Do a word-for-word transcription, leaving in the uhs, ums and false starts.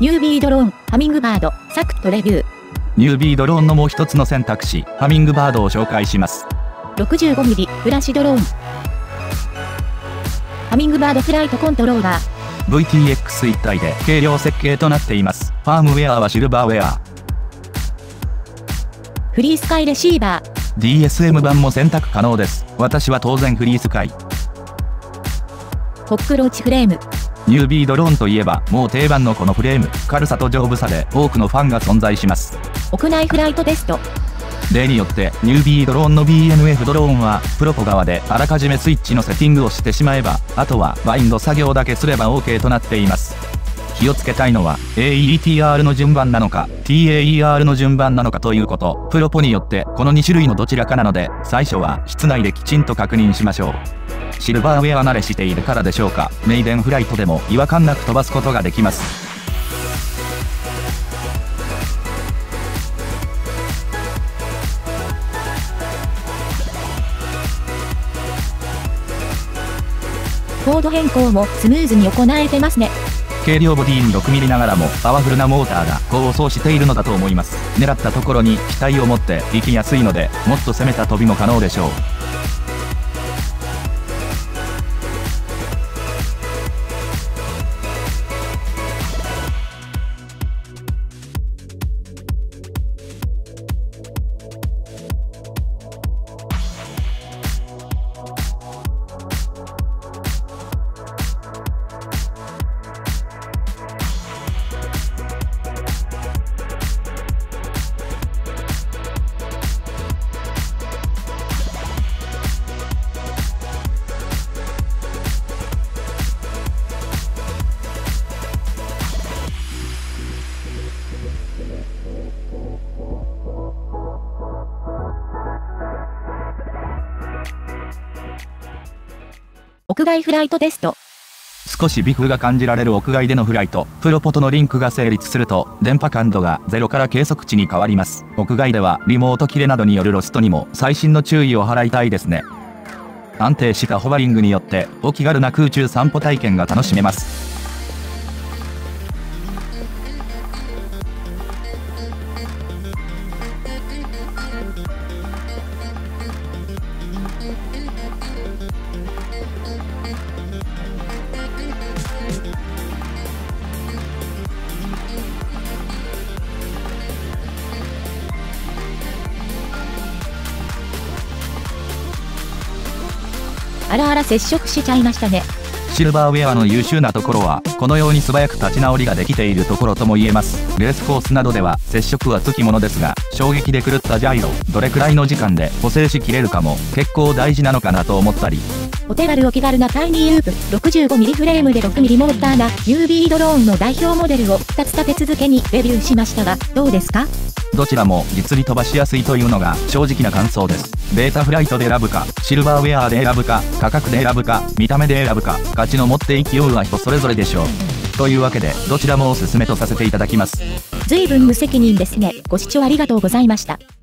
ニュービードローン、ハミングバード、サクッとレビュー。 ニュービードローンのもう一つの選択肢、ハミングバードを紹介します。 ろくじゅうごミリ フラッシュドローン。ハミングバードフライトコントローラー。 ブイティーエックス 一体で軽量設計となっています。ファームウェアはシルバーウェア。 フリースカイレシーバー。 ディーエスエム 版も選択可能です。私は当然フリースカイ。 コックローチフレーム。 ニュービードローンといえばもう定番のこのフレーム、軽さと丈夫さで多くのファンが存在します。 屋内フライトテスト。 例によってニュービードローンの ビーエヌエフ ドローンはプロポ側であらかじめスイッチのセッティングをしてしまえば、あとはバインド作業だけすれば オーケー となっています。気をつけたいのは エーイーティーアール の順番なのか ティーエーイーアール の順番なのかということ。プロポによってこのに種類のどちらかなので、最初は室内できちんと確認しましょう。シルバーウェア慣れしているからでしょうか、メイデンフライトでも違和感なく飛ばすことができます。 コード変更もスムーズに行えてますね。 軽量ボディに ろくミリ ながらもパワフルなモーターが功を奏しているのだと思います。狙ったところに機体を持って行きやすいので、もっと攻めた飛びも可能でしょう。 屋外フライトテスト。 少し微風が感じられる屋外でのフライト、プロポとのリンクが成立すると電波感度がゼロから計測値に変わります。屋外ではリモート切れなどによるロストにも細心の注意を払いたいですね。安定したホバリングによってお気軽な空中散歩体験が楽しめます。 あらあら接触しちゃいましたね。 シルバーウェアの優秀なところはこのように素早く立ち直りができているところとも言えます。レースコースなどでは接触はつきものですが、衝撃で狂ったジャイロどれくらいの時間で補正しきれるかも結構大事なのかなと思ったり。 お手軽お気軽なタイニーループ ろくじゅうごミリ フレームで ろくミリ モーターな ユービー ドローンの代表モデルをふたつ立て続けにレビューしましたが、どうですか？ どちらも実に飛ばしやすいというのが正直な感想です。ベータフライトで選ぶか、シルバーウェアで選ぶか、価格で選ぶか、見た目で選ぶか、価値の持って勢いは人それぞれでしょう。というわけでどちらもおすすめとさせていただきます。 随分無責任ですね。ご視聴ありがとうございました。